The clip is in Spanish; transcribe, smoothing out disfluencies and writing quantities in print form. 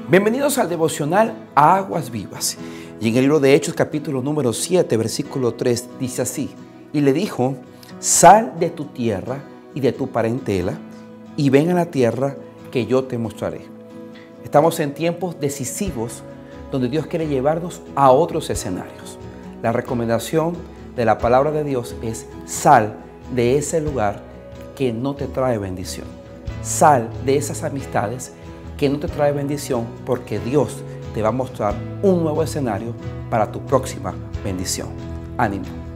Bienvenidos al devocional Aguas Vivas. Y en el libro de Hechos, capítulo número 7, versículo 3, dice así: y le dijo, sal de tu tierra y de tu parentela y ven a la tierra que yo te mostraré. Estamos en tiempos decisivos donde Dios quiere llevarnos a otros escenarios. La recomendación de la palabra de Dios es: sal de ese lugar que no te trae bendición. Sal de esas amistades que no te trae bendición, porque Dios te va a mostrar un nuevo escenario para tu próxima bendición. Ánimo.